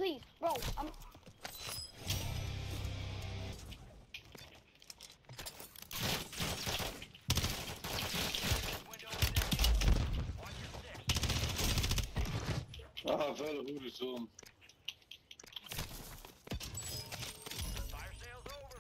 please, bro, I'm... Ah, vuile hoerenzoon. Fire sales over.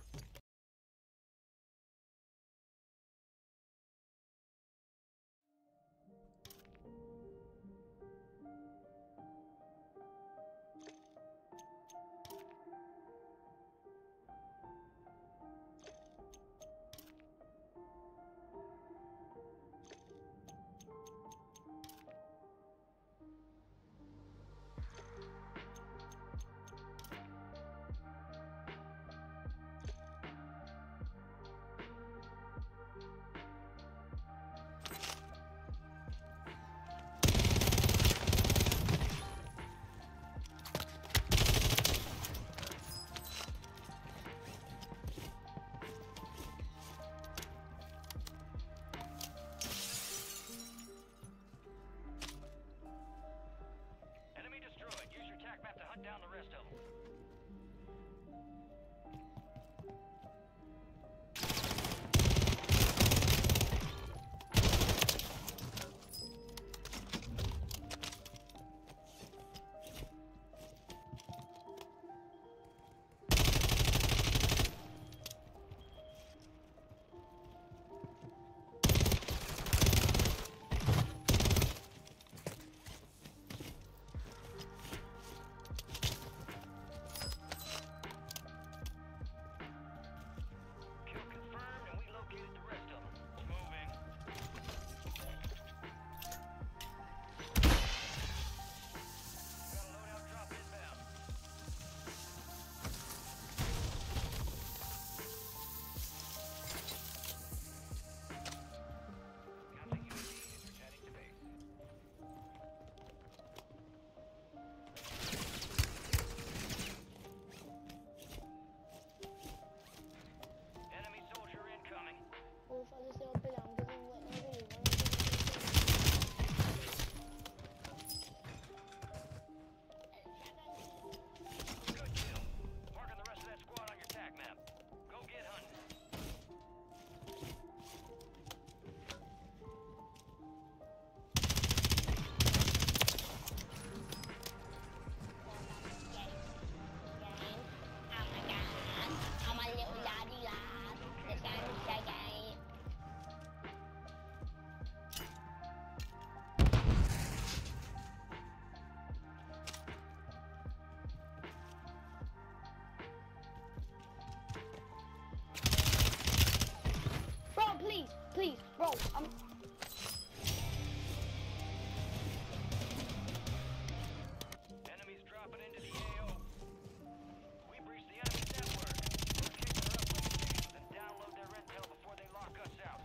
Enemy destroyed. Use your TAC map to hunt down the rest of them. Kill confirmed, and we located the rest of them. Moving. Got a loadout drop inbound. Counting UAV is returning to base. Enemy soldier incoming. Uf, adesso stiamo sperando che non arrivano. Good kill. Marking the rest of that squad on your TAC map. Go get hunting. Oh my god, I'm a little lottie lad. The sound shaking. Bro, please, bro, I'm... Enemies dropping into the AO. We breached the enemy network. Locate their uplink stations and download their intel before they lock us out.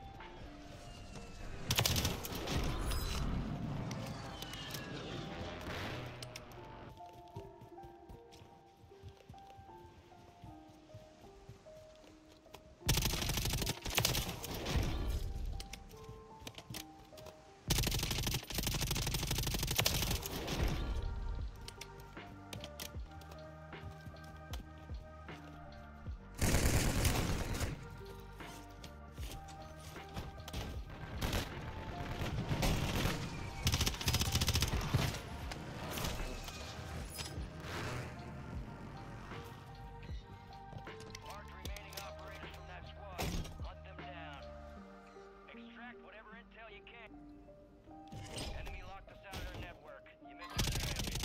Marked remaining operators from that squad. Hunt them down. Extract whatever intel you can. Enemy locked us out of their network. You missed your chance.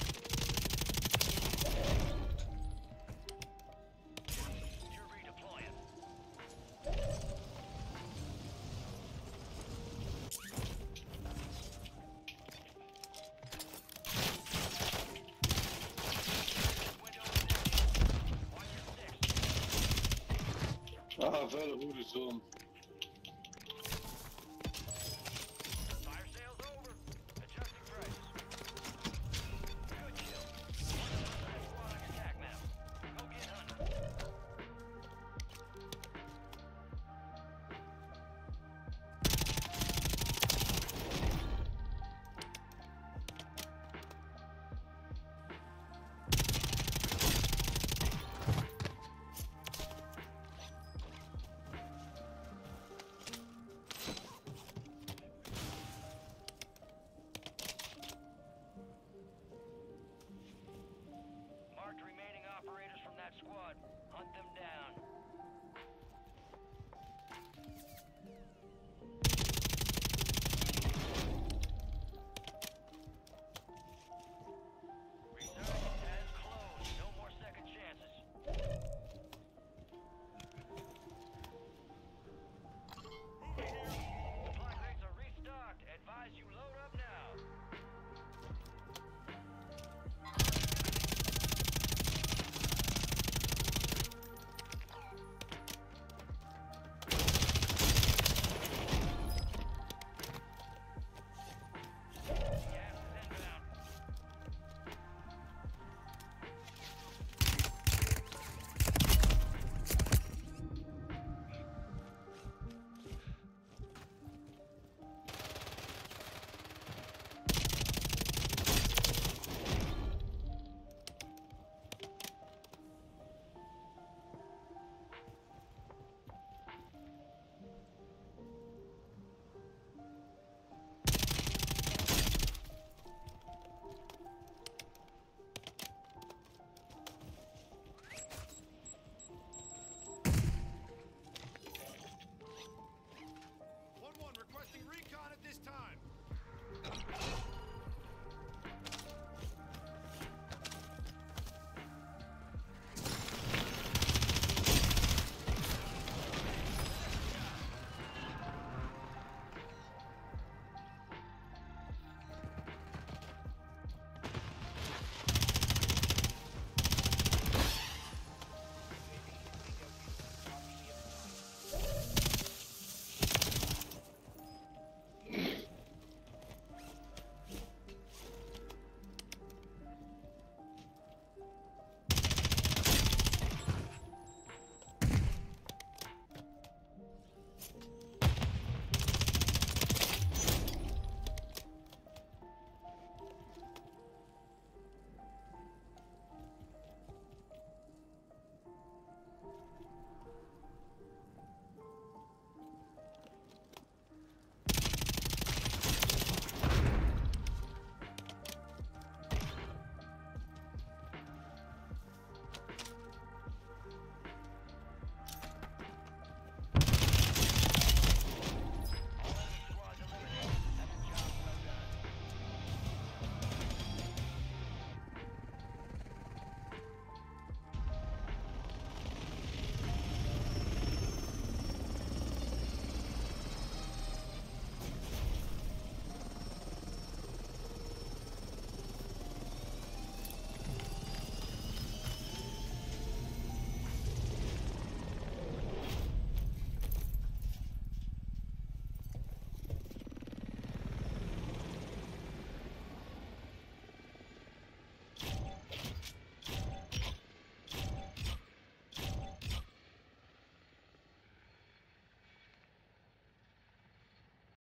You're redeploying. Window is empty. Watch your six. Ah, vuile hoerenzoon.